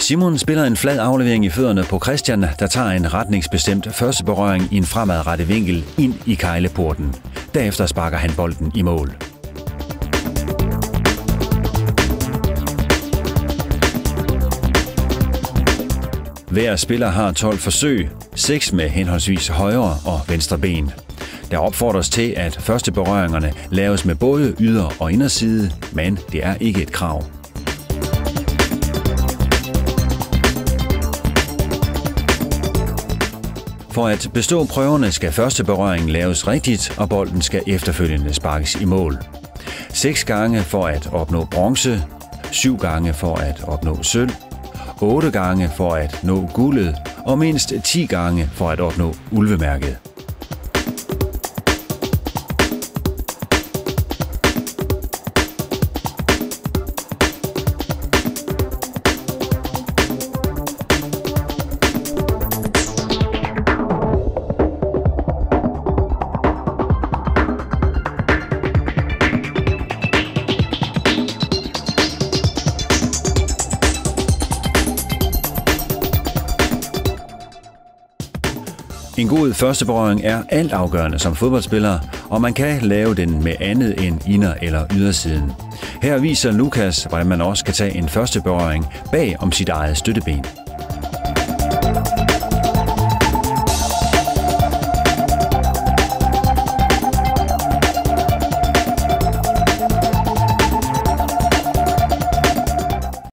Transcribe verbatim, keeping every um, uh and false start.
Simon spiller en flad aflevering i fødderne på Christian, der tager en retningsbestemt første berøring i en fremadrettet vinkel ind i kejleporten. Derefter sparker han bolden i mål. Hver spiller har tolv forsøg, seks med henholdsvis højre og venstre ben. Der opfordres til, at første berøringerne laves med både yder- og inderside, men det er ikke et krav. For at bestå prøverne skal første berøring laves rigtigt, og bolden skal efterfølgende sparkes i mål. Seks gange for at opnå bronze, syv gange for at opnå sølv, otte gange for at nå guldet og mindst ti gange for at opnå ulvemærket. En god første berøring er altafgørende som fodboldspiller, og man kan lave den med andet end inner- eller ydersiden. Her viser Lukas, hvordan man også kan tage en første berøring bag om sit eget støtteben.